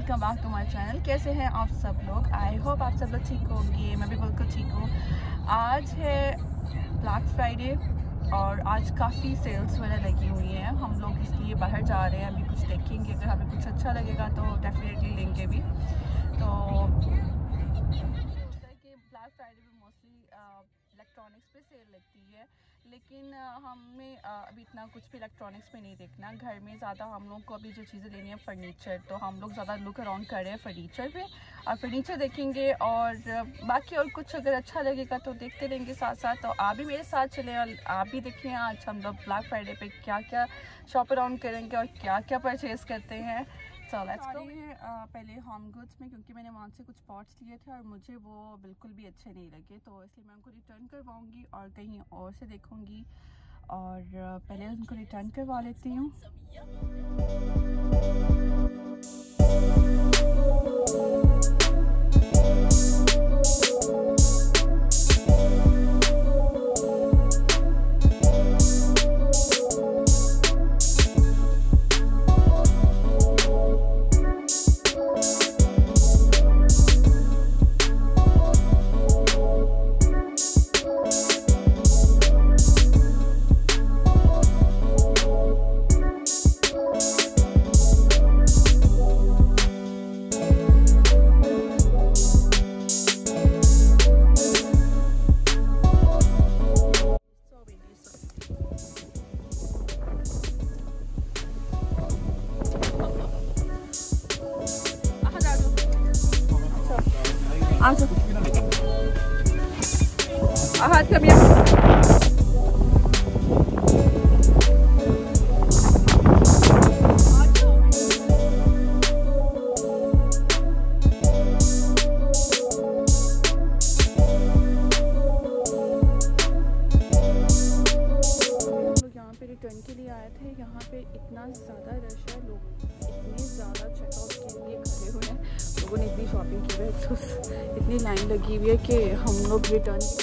Welcome back to my channel. कैसे हैं आप सब लोग? आई होप आप सब लोग ठीक होंगे। मैं भी बिल्कुल ठीक हूँ। आज है ब्लैक फ्राइडे और आज काफ़ी सेल्स वगैरह लगी हुई हैं। हम लोग इसलिए बाहर जा रहे हैं, अभी कुछ देखेंगे, अगर हमें कुछ अच्छा लगेगा तो डेफिनेटली लेंगे भी। तो ब्लैक फ्राइडे में मोस्टली इलेक्ट्रॉनिक्स पे सेल लगती है, लेकिन हमें अभी इतना कुछ भी इलेक्ट्रॉनिक्स में नहीं देखना। घर में ज़्यादा हम लोग को अभी जो चीज़ें लेनी है फर्नीचर, तो हम लोग ज़्यादा लुक अराउंड कर रहे हैं फर्नीचर पे और फर्नीचर देखेंगे और बाकी और कुछ अगर अच्छा लगेगा तो देखते रहेंगे साथ साथ। तो आप भी मेरे साथ चलें और आप भी देखें आज हम लोग ब्लैक फ्राइडे पे क्या क्या शॉप अराउंड करेंगे और क्या क्या परचेज़ करते हैं। So let's go. पहले होम गुड्स में, क्योंकि मैंने वहाँ से कुछ पॉट्स लिए थे और मुझे वो बिल्कुल भी अच्छे नहीं लगे, तो इसलिए मैं उनको रिटर्न करवाऊँगी और कहीं और से देखूँगी और पहले उनको रिटर्न करवा लेती हूँ। हाथ कभी रिटर्न के लिए आए थे। यहाँ पे इतना ज़्यादा रश है, लोग इतने ज़्यादा चेकआउट के लिए खड़े हुए हैं। लोगों ने इतनी शॉपिंग की है, तो इतनी लाइन लगी हुई है कि हम लोग रिटर्न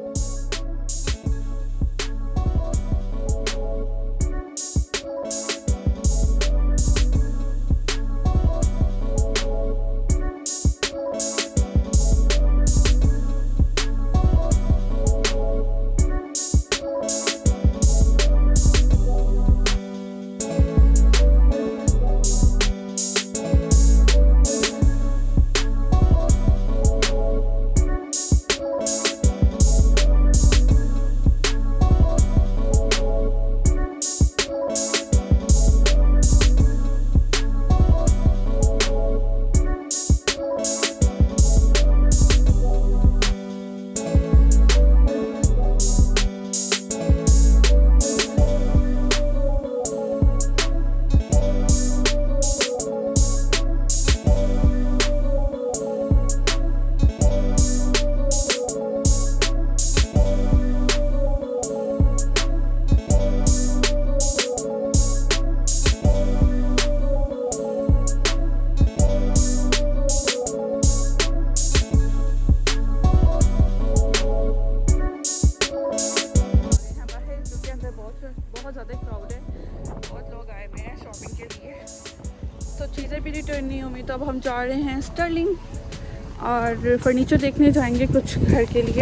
चीज़ें भी रिटर्न नहीं हुई, तो अब हम जा रहे हैं स्टर्लिंग और फर्नीचर देखने जाएंगे कुछ घर के लिए।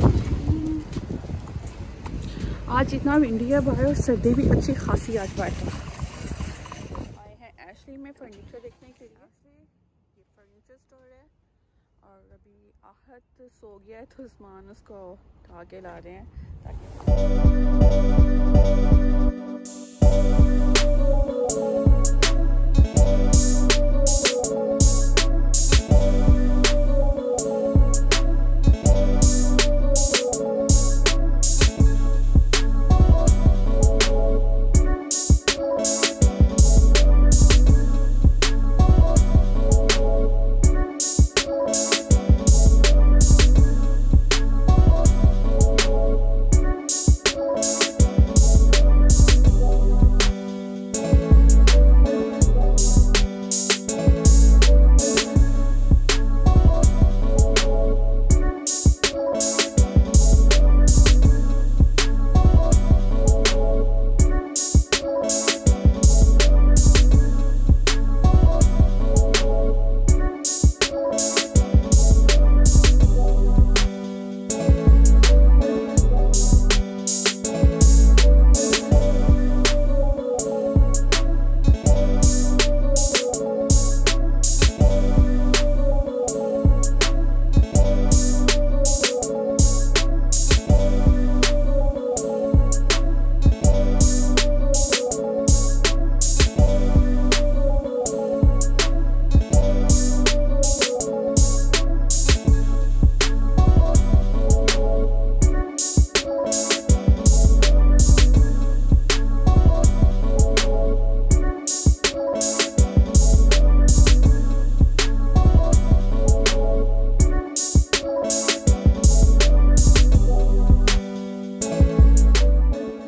आज इतना विंडी है बाहर और सर्दी भी अच्छी खासी आज बाहर। आए हैं एशली में फर्नीचर देखने के लिए। ये फर्नीचर स्टोर है और अभी आहत सो गया है तो उस्मान उसको उठा के ला रहे हैं ताकि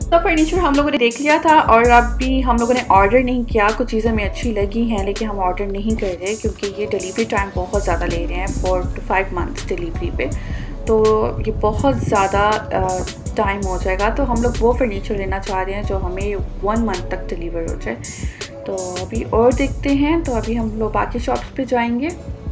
तो फर्नीचर हम लोगों ने देख लिया था और अभी हम लोगों ने ऑर्डर नहीं किया। कुछ चीज़ें हमें अच्छी लगी हैं लेकिन हम ऑर्डर नहीं कर रहे क्योंकि ये डिलीवरी टाइम बहुत ज़्यादा ले रहे हैं, 4 to 5 months डिलीवरी पे, तो ये बहुत ज़्यादा टाइम हो जाएगा। तो हम लोग वो फर्नीचर लेना चाह रहे हैं जो हमें 1 month तक डिलीवर हो जाए। तो अभी और देखते हैं, तो अभी हम लोग बाकी शॉप्स पे जाएंगे।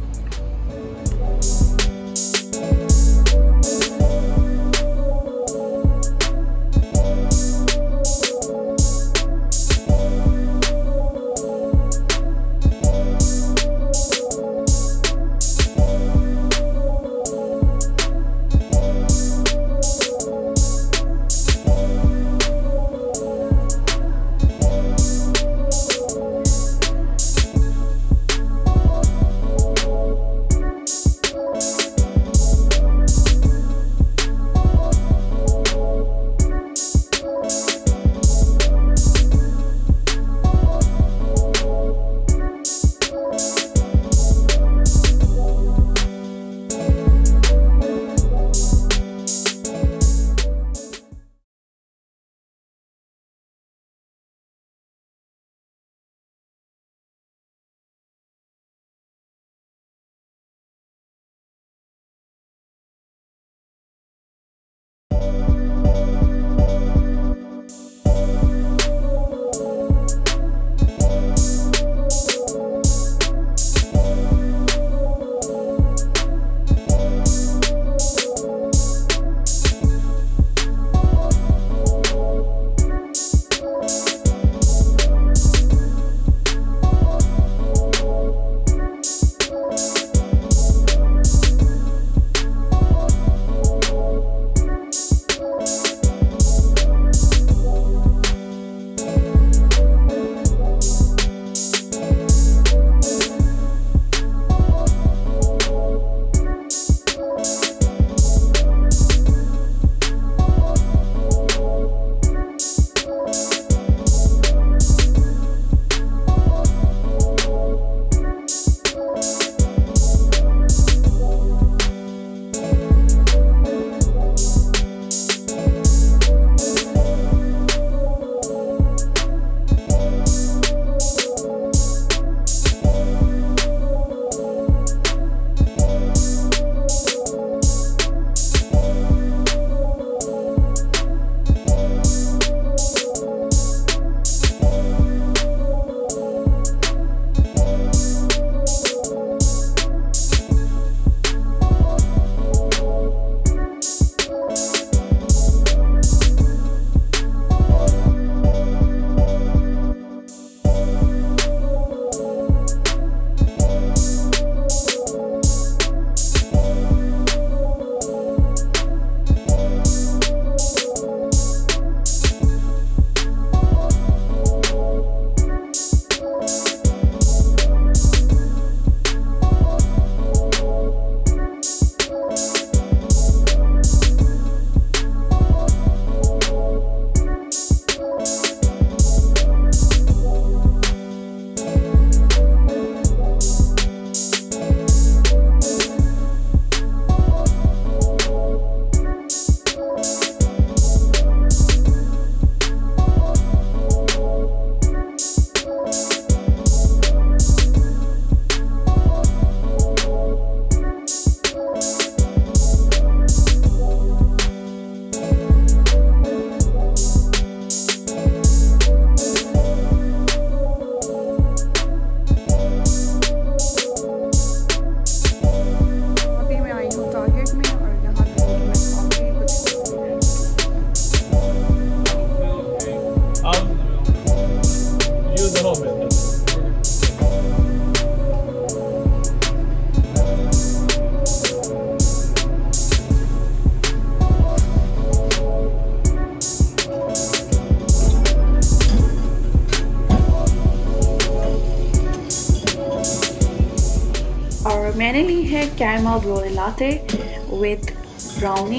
मैंने ली है caramel brulee latte with brownie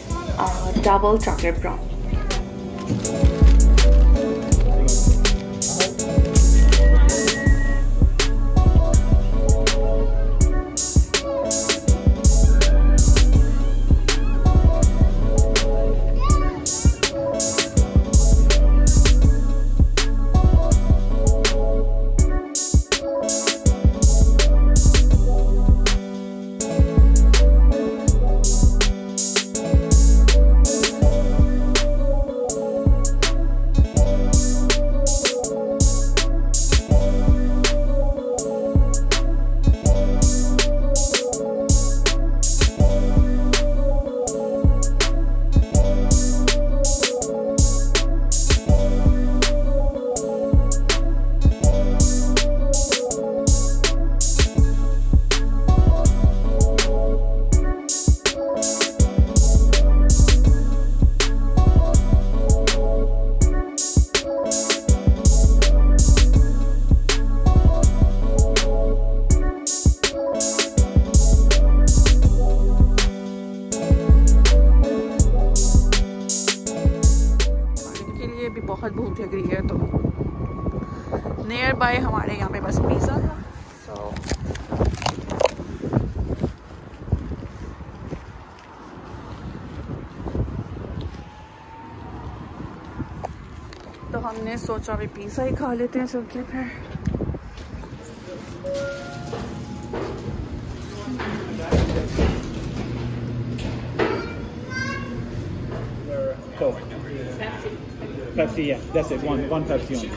double chocolate brown. के लिए भी बहुत भूख लग रही है, तो नियर बाय हमारे यहाँ पे बस पिज़्ज़ा था। तो हमने सोचा अभी पिज़्ज़ा ही खा लेते हैं चल के फिर। Coke. Pepsi, yeah, that's it. One Pepsi only.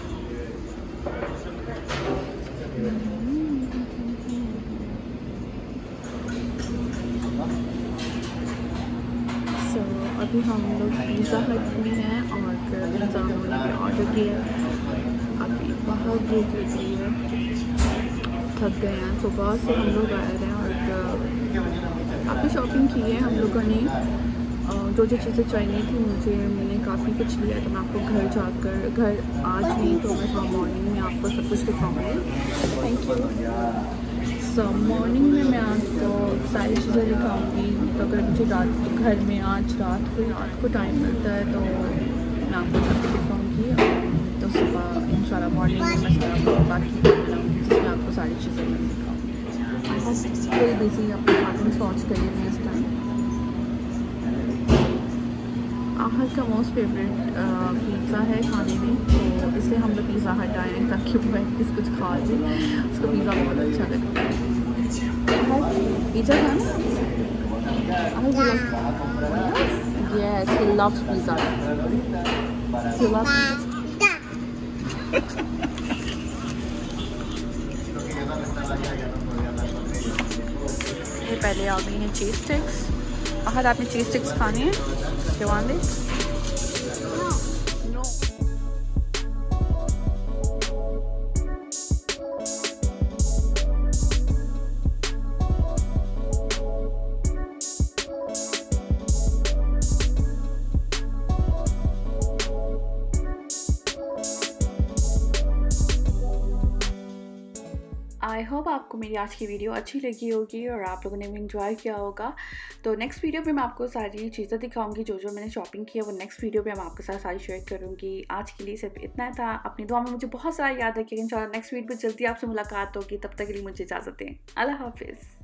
So, अभी हम लोग पिज़्ज़ा हट में हैं और पिज़्ज़ा हमने ऑर्डर किया। अभी बहुत भूख लग रही है, थक गए हैं। सुबह से हम लोग आए हैं और काफ़ी शॉपिंग की है हम लोगों ने। जो चीज़ें चाहिए थी मुझे, मैंने काफ़ी कुछ लिया। तो मैं आपको घर जाकर, घर आज नहीं तो मैं मॉर्निंग में आपको सब कुछ दिखाऊंगी। Thank you. सो मॉर्निंग में मैं आपको सारी चीज़ें दिखाऊंगी। तो अगर मुझे घर में आज रात को टाइम मिलता है तो मैं आपको सब कुछ दिखाऊँगी। तो सुबह इंशाल्लाह मॉर्निंग में मैं सारा बाकी बनाऊँगी, जिसमें आपको सारी चीज़ें मैं दिखाऊँगी। कोई बिजी अपने कार्टून वॉच करिए इस टाइम। आहद का मोस्ट फेवरेट पिज़्ज़ा है खाने में, तो इसलिए हम लोग पिज़्ज़ा हट आए हैं ताकि वो एटलीस्ट कुछ खा ले। उसको पिज़्ज़ा बहुत अच्छा लगता है। पिज़्ज़ा खाना yes, he loves pizza. He loves ये पहले आ गई हैं चीज़ स्टिक्स। आहद आपने चीज़ स्टिक्स खानी है? You want it? No. I hope आपको मेरी आज की वीडियो अच्छी लगी होगी और आप लोगों ने भी इंजॉय किया होगा। तो नेक्स्ट वीडियो पे मैं आपको सारी चीज़ें दिखाऊंगी, जो मैंने शॉपिंग की है वो नेक्स्ट वीडियो पे मैं आपके साथ सारी शेयर करूंगी। आज के लिए सिर्फ इतना था। अपनी दुआ में मुझे बहुत सारा याद रखिएगा। इंशाल्लाह नेक्स्ट वीडियो पे जल्दी आपसे मुलाकात होगी। तब तक के लिए मुझे इजाज़त दें। अल्लाह हाफिज़।